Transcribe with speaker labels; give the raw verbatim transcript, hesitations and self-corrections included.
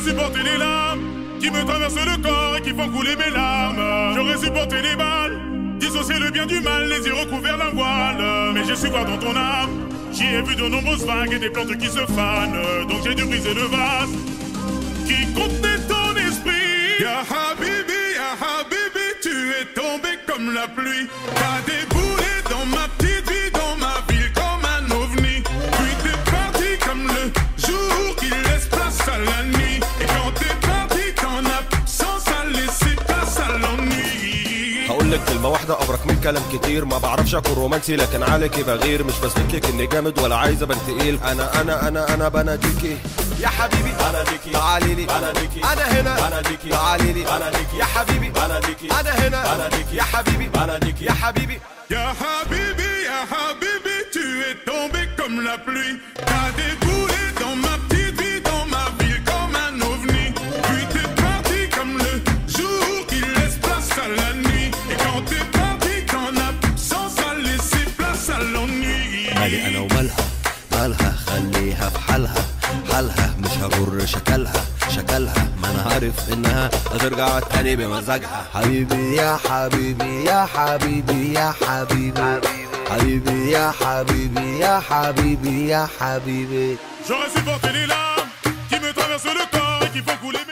Speaker 1: J'aurais supporté les larmes qui me traversent le corps et qui font couler mes larmes. J'aurais supporté les balles, dissocier le bien du mal, les yeux recouverts d'un voile. Mais j'ai su voir dans ton âme, j'y ai vu de nombreuses vagues et des plantes qui se fanent. Donc j'ai dû briser le vase qui contenait ton esprit.
Speaker 2: Ya Habibi, ya Habibi, tu es tombé comme la pluie. T'as déboulé dans ma petite vie, dans ma ville comme un ovni. Puis t'es parti comme le jour qui laisse place à la nuit. Et quand t'es parti, ton absence a laissé place à l'ennui.
Speaker 3: هقولك كلمة واحدة أبرك من كلام كتير. ما بعرفش أكون رومانسي لكن عليكي بغير. مش بثبتلك إني جامد ولا عايز أبان تقيل. أنا أنا أنا أنا بناديكي يا حبيبي، بناديكي تعاليلي، بناديكي أنا هنا، بناديكي تعاليلي، بناديكي يا حبيبي، بناديكي أنا هنا، بناديكي يا حبيبي، بناديكي يا حبيبي.
Speaker 2: Ya Habibi, ya Habibi, tu es tombé comme la pluie. T'as déboulé dans ma petite vie, dans ma ville comme un ovni. Puis t'es parti comme le jour qui laisse place à la nuit. Et quand t'es parti, ton absence a laissé place à l'ennui.
Speaker 4: مالي انا ومالها، مالها خليها في حالها، حالها مش هغر شكلها، شكلها ما انا عارف انها هترجع تاني بمزاجها. حبيبي يا حبيبي يا حبيبي يا حبيبي، حبيبي يا حبيبي يا حبيبي يا حبيبي.
Speaker 1: J'aurais supporté les larmes qui me traversent le corps et qui font couler mes